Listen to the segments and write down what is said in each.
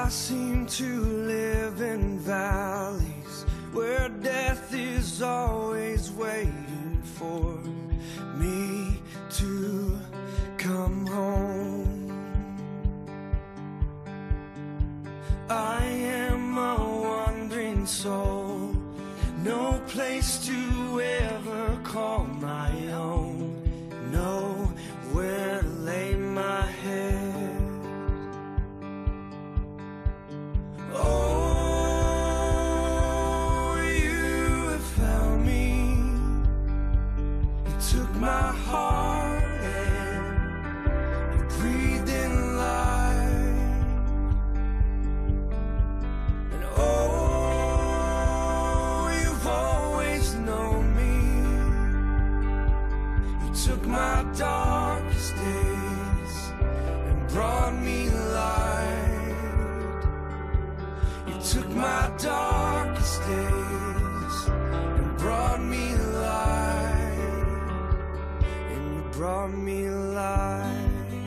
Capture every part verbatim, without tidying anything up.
I seem to live in valleys where death is always waiting for me to come home. I am a wandering soul, no place to ever call my own, nowhere to lay my head. Oh, you have found me. You took my heart and you breathed in life. And oh, you've always known me. You took my darkest days and brought me light. You took my darkest days and brought me light. And you brought me light.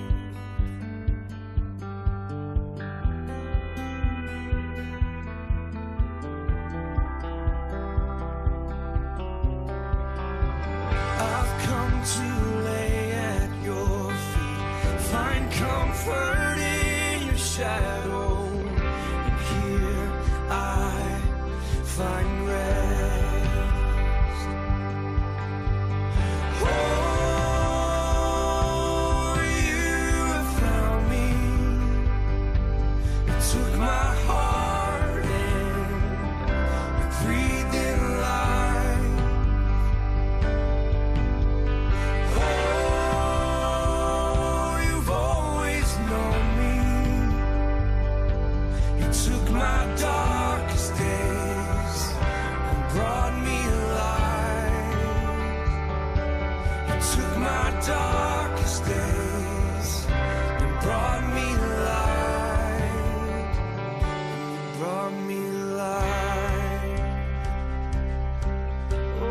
I've come to lay at your feet, find comfort in your shadow, and here I find rest. Oh, you have found me. You took my heart and you breathed in life. Oh, you've always known me. You took my darkest days and brought me light. You took my darkest days and brought me light. And you brought me light. Oh,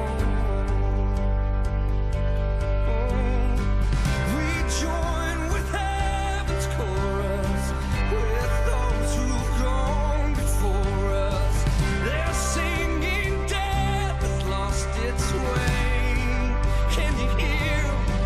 oh. We join with heaven's chorus, with those who've gone before us. They're singing, death has lost its way. Can you hear?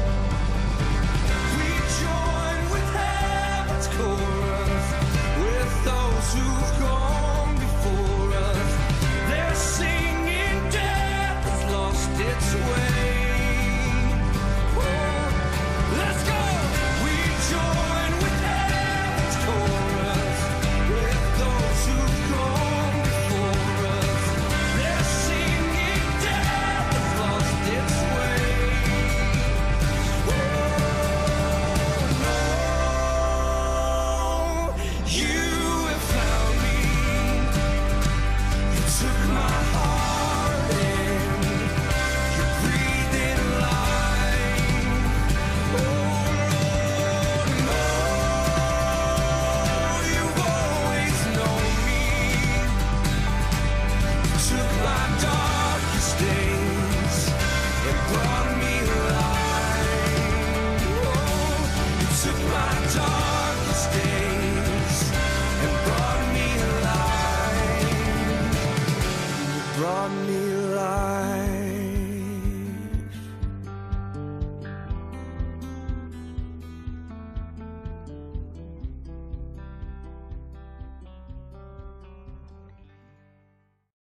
We join with heaven's chorus, with those who've gone before us. They're singing, death has lost its way. Oh, let's go! We join with heaven's chorus, with those who've gone before us. They're singing, death has lost its way. Oh, no, you have found me. You took my heart and you breathed in life. Oh, no, you've always known me. You took my darkest days and brought me light. Oh, you took my darkest days and brought me light. You brought me